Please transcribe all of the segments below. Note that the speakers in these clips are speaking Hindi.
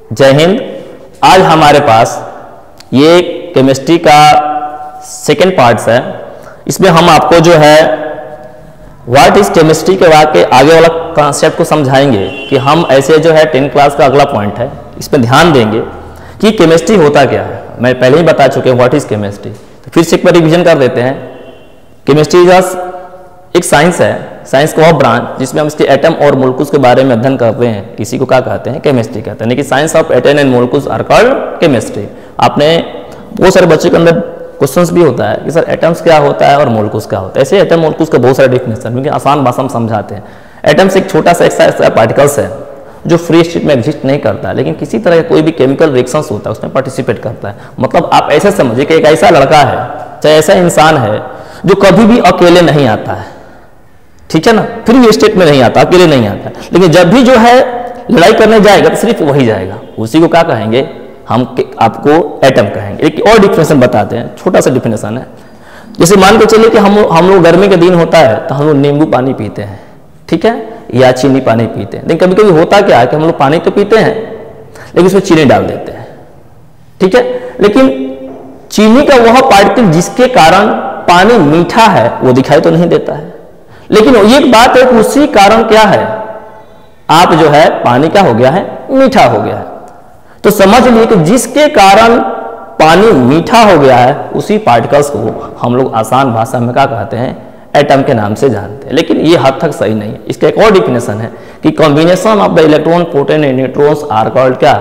जय हिंद। आज हमारे पास ये केमिस्ट्री का सेकेंड पार्ट्स है। इसमें हम आपको जो है व्हाट इज केमिस्ट्री के आगे वाला कॉन्सेप्ट को समझाएंगे कि हम ऐसे जो है 10th क्लास का अगला पॉइंट है, इस पर ध्यान देंगे कि केमिस्ट्री होता क्या है। मैं पहले ही बता चुके हैं व्हाट इज केमिस्ट्री, तो फिर से एक बार रिविजन कर देते हैं। केमिस्ट्री एक साइंस है, साइंस का वो ब्रांच जिसमें हम इसके एटम और मोलिक्यूल्स के बारे में अध्ययन करते हैं। इसी को क्या कहते हैं? केमिस्ट्री कहते हैं। लेकिन science of atom and molecules are called chemistry. आपने बहुत सारे बच्चों के अंदर क्वेश्चंस भी होता है कि सर एटम्स क्या होता है और मोलिक्यूल्स क्या होता है। ऐसे एटम मोलिक्यूल्स का बहुत सारे डेफिनेशन, क्योंकि आसान भाषा में समझाते हैं। एटम्स एक छोटा सा ऐसा पार्टिकल्स है जो फ्री स्टेट में एग्जिस्ट नहीं करता है, लेकिन किसी तरह का कोई भी केमिकल रिएक्शंस होता है उसमें पार्टिसिपेट करता है। मतलब आप ऐसे समझिए कि एक ऐसा लड़का है, चाहे ऐसा इंसान है जो कभी भी अकेले नहीं आता है, ठीक है ना, फ्री स्टेट में नहीं आता, अकेले नहीं आता, लेकिन जब भी जो है लड़ाई करने जाएगा तो सिर्फ वही जाएगा। उसी को क्या कहेंगे हम? आपको एटम कहेंगे। एक और डिफिनेशन बताते हैं, छोटा सा डिफिनेशन है। जैसे मान के चलिए कि हम लोग गर्मी के दिन होता है तो हम लोग नींबू पानी पीते हैं, ठीक है, या चीनी पानी पीते हैं। लेकिन कभी कभी होता क्या है कि हम लोग पानी तो पीते हैं लेकिन उसमें चीनी डाल देते हैं, ठीक है। लेकिन चीनी का वह पार्टिकल जिसके कारण पानी मीठा है वो दिखाई तो नहीं देता है, लेकिन ये बात है कि उसी कारण क्या है, आप जो है पानी क्या हो गया है? मीठा हो गया है। तो समझ लिए कि जिसके कारण पानी मीठा हो गया है उसी पार्टिकल्स को हम लोग आसान भाषा में क्या कहते हैं? एटम के नाम से जानते हैं। लेकिन ये हद तक सही नहीं है। इसका एक और डिफिनेशन है कि combination of the electron, proton and neutrons are called क्या?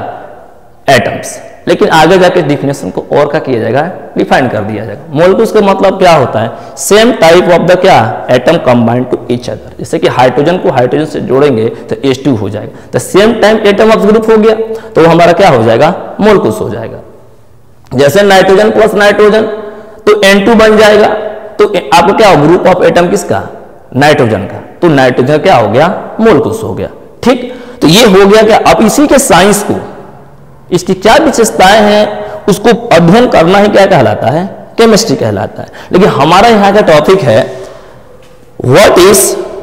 एटम्स। लेकिन आगे जाके डिफिनेशन को और क्या किया जाएगा? डिफाइन कर दिया जाएगा। मोलिक्यूल्स का मतलब क्या होता है? सेम टाइप ऑफ द क्या? Atom combined to each other. जैसे कि हाइड्रोजन को हाइड्रोजन से जोड़ेंगे तो H2 हो जाएगा, तो same time atom of group हो गया तो वो हमारा क्या हो जाएगा? मोलिक्यूल्स हो जाएगा। जैसे नाइट्रोजन प्लस नाइट्रोजन तो N2 बन जाएगा, तो आपको क्या हो? ग्रुप ऑफ एटम किसका? नाइट्रोजन का, तो नाइट्रोजन क्या हो गया? मोलिक्यूल्स हो गया, ठीक। तो ये हो गया क्या? अब इसी के साइंस को, इसकी क्या विशेषताएं हैं उसको अध्ययन करना ही क्या कहलाता है? केमिस्ट्री कहलाता है। लेकिन हमारा यहां का टॉपिक है व्हाट इज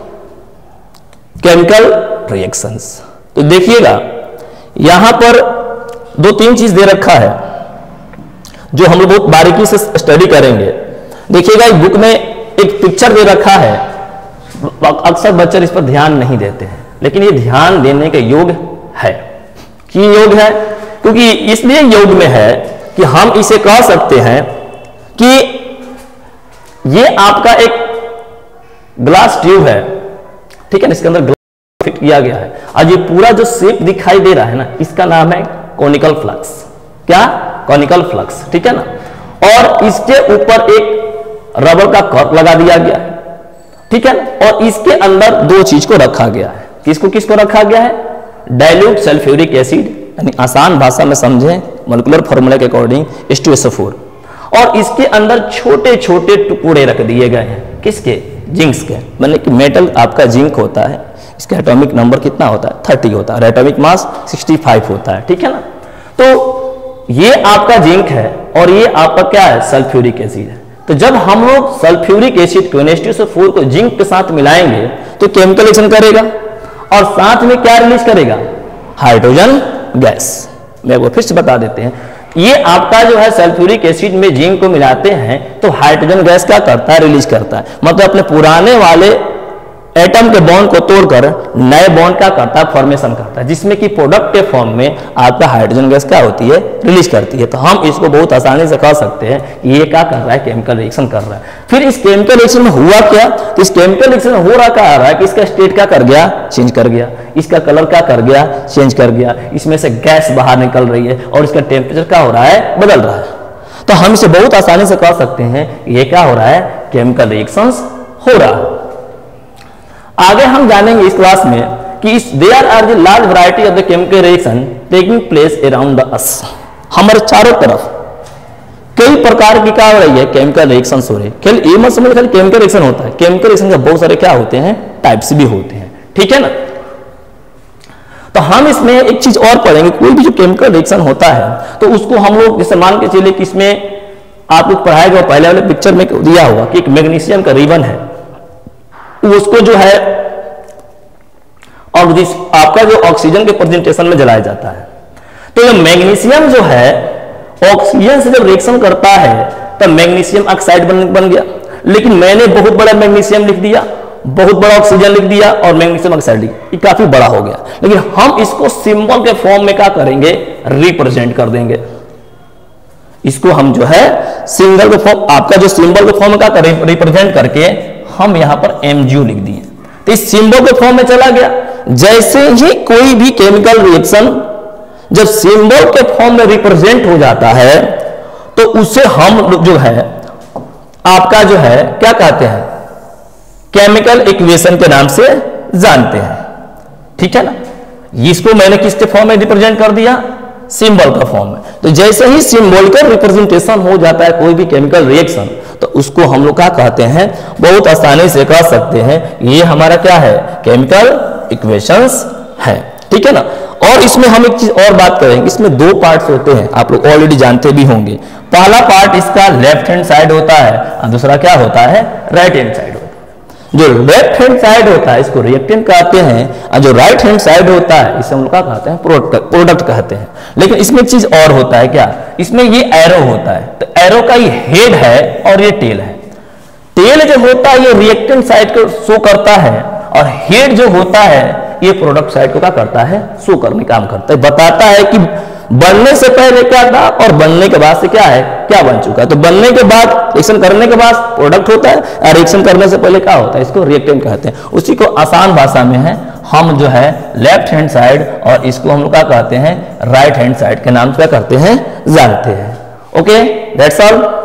केमिकल रिएक्शंस। तो देखिएगा यहां पर 2-3 चीज दे रखा है जो हम लोग बहुत बारीकी से स्टडी करेंगे। देखिएगा इस बुक में एक पिक्चर दे रखा है, अक्सर बच्चे इस पर ध्यान नहीं देते हैं, लेकिन ये ध्यान देने के योग्य है। कि योग है क्योंकि इसलिए योग में है कि हम इसे कह सकते हैं कि ये आपका एक ग्लास ट्यूब है, ठीक है ना, इसके अंदर ग्लास फिट किया गया है और ये पूरा जो शेप दिखाई दे रहा है ना, इसका नाम है कॉनिकल फ्लक्स। क्या? कॉनिकल फ्लक्स, ठीक है ना। और इसके ऊपर एक रबर का कॉर्क लगा दिया गया है, ठीक है ना, और इसके अंदर 2 चीज को रखा गया है। किसको रखा गया है? डाइल्यूट सल्फ्यूरिक एसिड, यानी आसान भाषा में समझें मोलिकुलर फॉर्मूला के अकॉर्डिंग H2SO4, और इसके अंदर छोटे छोटे टुकड़े रख दिए गए हैं। किसके? जिंक्स के। मतलब कि मेटल आपका जिंक होता है, इसका एटॉमिक नंबर कितना होता है? 30 होता है, एटॉमिक मास 65 होता है, ठीक है ना। तो ये आपका जिंक है और ये आपका क्या है? सल्फ्यूरिक एसिड है। तो जब हम लोग सल्फ्यूरिक एसिड को H2SO4 को जिंक के साथ मिलाएंगे तो केमिकल रिएक्शन करेगा और साथ में क्या रिलीज करेगा? Hydrogen gas. मैं वो फिर से बता देते हैं, ये आपका जो है सल्फ्यूरिक एसिड में जिंक को मिलाते हैं तो हाइड्रोजन गैस क्या करता है? रिलीज करता है। मतलब अपने पुराने वाले एटम के बॉन्ड को तोड़कर नए बॉन्ड क्या करता है? फॉर्मेशन करता है, जिसमें कि प्रोडक्ट के फॉर्म में आपका हाइड्रोजन गैस क्या होती है? रिलीज करती है। तो हम इसको बहुत आसानी से कह सकते हैं ये क्या कर रहा है? केमिकल रिएक्शन कर रहा है। फिर इस केमिकल रिएक्शन में हुआ क्या? तो इस केमिकल रिएक्शन में हो रहा है कि इसका स्टेट क्या कर गया? चेंज कर गया। इसका कलर क्या कर गया? चेंज कर गया। इसमें से गैस बाहर निकल रही है और इसका टेम्परेचर क्या हो रहा है? बदल रहा है। तो हम इसे बहुत आसानी से कह सकते हैं ये क्या हो रहा है? केमिकल रिएक्शंस हो रहा है। आगे हम जानेंगे इस क्लास में कि इस there are the large variety of the chemical reaction taking place around the us. हमारे चारों तरफ कई प्रकार की क्या हो रही है? केमिकल रिएक्शंस हो रही है। केवल ये मत समझ खाली केमिकल रिएक्शन होता है, केमिकल रिएक्शन के बहुत सारे क्या होते हैं? टाइप्स भी होते हैं, ठीक है ना। तो हम इसमें एक चीज और पढ़ेंगे, कोई भी जो केमिकल रिएक्शन होता है तो उसको हम लोग जैसे मान के चलिए कि इसमें आप लोग पढ़ाया गया पहले वाले पिक्चर में दिया होगा कि एक मैग्नीशियम का रिबन है, उसको जो है और आपका जो ऑक्सीजन के प्रेजेंटेशन में जलाया जाता है। तो ये मैग्नीशियम जो है ऑक्सीजन से जब रिएक्शन करता है तब मैग्नीशियम ऑक्साइड बन गया, लेकिन मैंने बहुत बड़ा मैग्नीशियम लिख दिया, बहुत बड़ा ऑक्सीजन लिख दिया और मैग्नीशियम ऑक्साइड लिख, ये काफी बड़ा हो गया। लेकिन हम इसको सिंबल के फॉर्म में क्या करेंगे, रिप्रेजेंट कर देंगे। इसको हम जो है सिंगल के फॉर्म, आपका जो सिंबल के फॉर्म में क्या करें, रिप्रेजेंट करके हम यहां पर MgO लिख दिए, तो इस सिंबल के फॉर्म में चला गया। जैसे ही कोई भी केमिकल रिएक्शन जब सिंबल के फॉर्म में रिप्रेजेंट हो जाता है तो उसे हम जो है आपका जो है क्या कहते हैं, केमिकल इक्वेशन के नाम से जानते हैं, ठीक है ना। इसको मैंने किसके फॉर्म में रिप्रेजेंट कर दिया, सिंबल का फॉर्म में। तो जैसे ही सिंबल का रिप्रेजेंटेशन हो जाता है कोई भी केमिकल रिएक्शन, तो उसको हम लोग क्या कहते हैं, बहुत आसानी से कह सकते हैं ये हमारा क्या है, केमिकल इक्वेशंस है, ठीक है ना। और इसमें हम एक चीज और बात करेंगे, इसमें दो पार्ट्स होते हैं, आप लोग ऑलरेडी जानते भी होंगे। पहला पार्ट इसका लेफ्ट हैंड साइड होता है और दूसरा क्या होता है, राइट हैंड साइड होता है। जो लेफ्ट हैंड साइड होता है इसको रिएक्टेंट कहते हैं और जो राइट हैंड साइड होता है इसे हम लोग क्या कहते हैं, प्रोडक्ट कहते हैं। लेकिन इसमें एक चीज और होता है, क्या, इसमें ये एरो होता है, तो एरो का ये हेड है और ये टेल है। टेल जो होता है ये रिएक्टेंट साइड को शो करता है और हेड जो होता है ये प्रोडक्ट साइड को क्या करता है, शो करने का काम करता है, बताता है कि बनने से पहले क्या था और बनने के बाद से क्या है, क्या बन चुका है। तो बनने के बाद, रिएक्शन करने के बाद प्रोडक्ट होता है और रिएक्शन करने से पहले क्या होता है, इसको रिएक्टेंट कहते हैं। उसी को आसान भाषा में है हम जो है लेफ्ट हैंड साइड और इसको हम लोग क्या कहते हैं, राइट हैंड साइड के नाम से क्या करते हैं, जानते हैं। Okay, that's all.